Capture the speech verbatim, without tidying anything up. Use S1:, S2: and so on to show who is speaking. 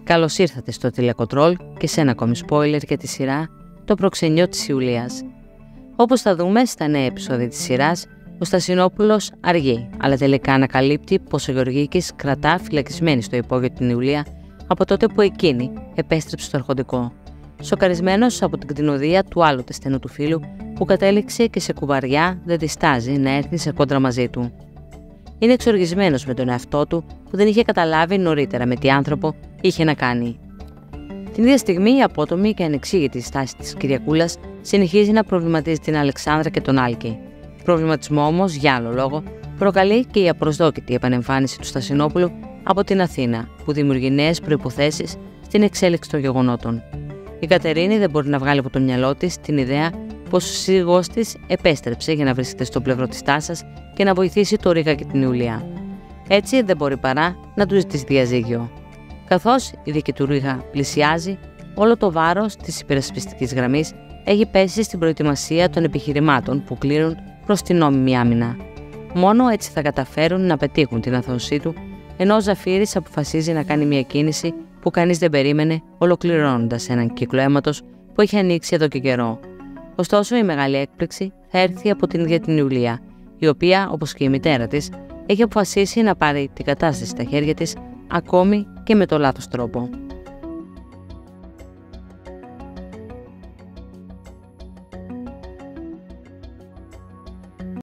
S1: Καλώς ήρθατε στο τηλεκοντρόλ και σε ένα ακόμη spoiler για τη σειρά «Το προξενιό της Ιουλίας». Όπως θα δούμε στα νέα επεισόδια της σειράς, ο Στασινόπουλος αργεί, αλλά τελικά ανακαλύπτει πως ο Γεωργίκης κρατά φυλακισμένη στο υπόγειο την Ιουλία από τότε που εκείνη επέστρεψε στο αρχοντικό. Σοκαρισμένος από την κτηνοδία του άλλοτε στενού του φίλου, που κατέληξε και σε κουβαριά, δεν διστάζει να έρθει σε κόντρα μαζί του. Είναι εξοργισμένος με τον εαυτό του που δεν είχε καταλάβει νωρίτερα με τι άνθρωπο είχε να κάνει. Την ίδια στιγμή, η απότομη και ανεξήγητη στάση της Κυριακούλας συνεχίζει να προβληματίζει την Αλεξάνδρα και τον Άλκη. Προβληματισμό όμως, για άλλο λόγο, προκαλεί και η απροσδόκητη επανεμφάνιση του Στασινόπουλου από την Αθήνα, που δημιουργεί νέες προϋποθέσεις στην εξέλιξη των γεγονότων. Η Κατερίνη δεν μπορεί να βγάλει από το μυαλό της την ιδέα πως ο σύζυγός της επέστρεψε για να βρίσκεται στο πλευρό της τάσας και να βοηθήσει το Ρίγα και την Ιουλία. Έτσι δεν μπορεί παρά να του ζητήσει διαζύγιο. Καθώς η δίκη του Ρίγα πλησιάζει, όλο το βάρος της υπερασπιστικής γραμμής έχει πέσει στην προετοιμασία των επιχειρημάτων που κλείνουν προς την νόμιμη άμυνα. Μόνο έτσι θα καταφέρουν να πετύχουν την αθώωσή του, ενώ ο Ζαφύρης αποφασίζει να κάνει μια κίνηση που κανείς δεν περίμενε, ολοκληρώνοντας έναν κύκλο αίματος που έχει ανοίξει εδώ και καιρό. Ωστόσο, η μεγάλη έκπληξη θα έρθει από την ίδια την Ιουλία, η οποία, όπως και η μητέρα της, έχει αποφασίσει να πάρει την κατάσταση στα χέρια της, ακόμη και με το λάθος τρόπο.